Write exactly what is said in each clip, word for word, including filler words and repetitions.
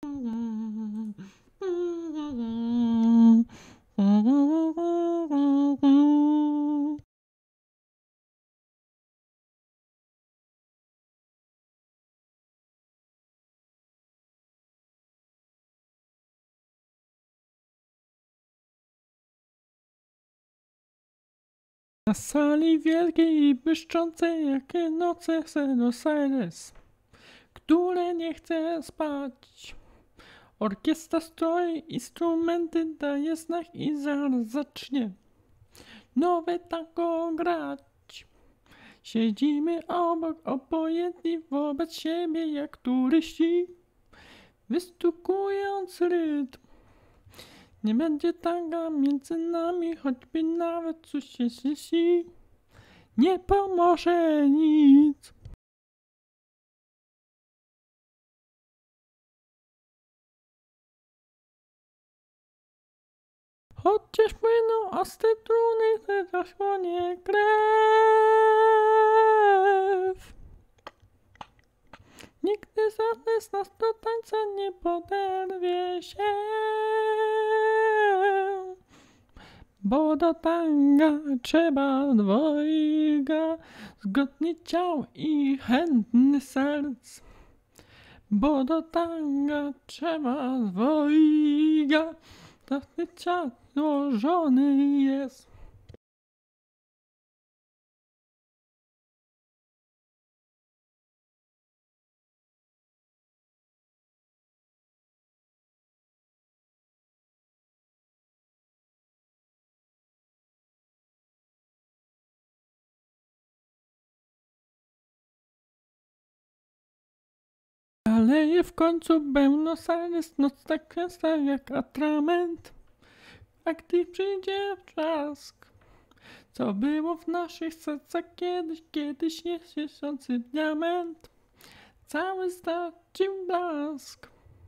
Na sali wielkiej i błyszczącej jak noce Buenos Aires, które nie chce spać. Orkiestra stroi, instrumenty daje znak i zaraz zacznie nowe tango grać. Siedzimy obok, obojętni wobec siebie jak turyści, wystukując rytm. Nie będzie tanga między nami, choćby nawet coś się zjeści. Nie pomoże nic. Chociaż płyną ostre struny, teraz chłonie krew. Nigdy żadne z nas do tańca nie poderwie się. Bo do tanga trzeba dwojga, zgodnych ciał i chętnych serc. Bo do tanga trzeba dwojga, zgodnych ciał złożony jest. Aleje w końcu Buenos Aires, noc tak częsta jak atrament. A gdy przyjdzie trzask, co było w naszych sercach kiedyś, kiedyś niesiący diament, cały stracił blask.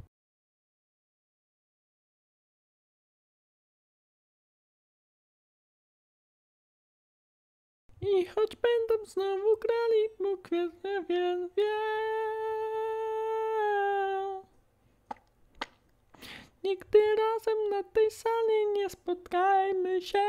I choć będą znowu grali, Bóg wie, wie, wie. Nigdy razem na tej sali nie spotkajmy się.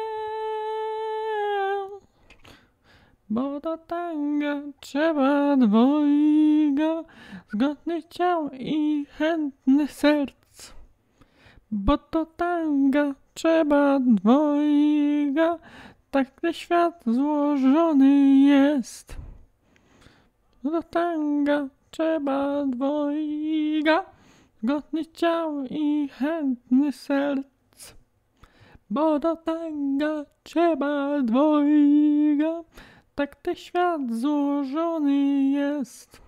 Bo do tanga trzeba dwojga, zgodnych ciał i chętnych serc. Bo do tanga trzeba dwojga, tak ten świat złożony jest. Do tanga trzeba dwojga, zgodnych ciał i chętnych serc. Bo do tanga trzeba dwojga, tak ten świat złożony jest.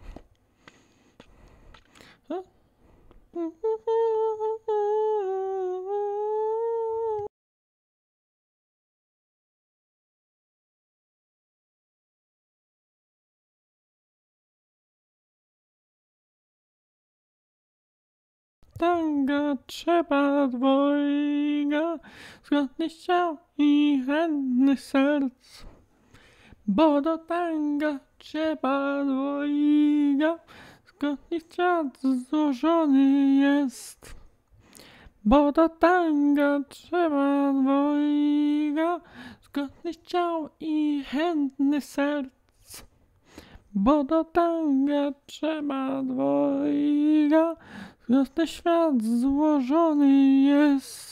Tanga trzeba dwojga, zgodnych ciał i chętnych serc. Bo do tanga trzeba dwojga, zgodnych ciał złożony jest. Bo do tanga trzeba dwojga, zgodnych ciał i chętnych serc. Bo do tanga trzeba dwojga, ten świat złożony jest.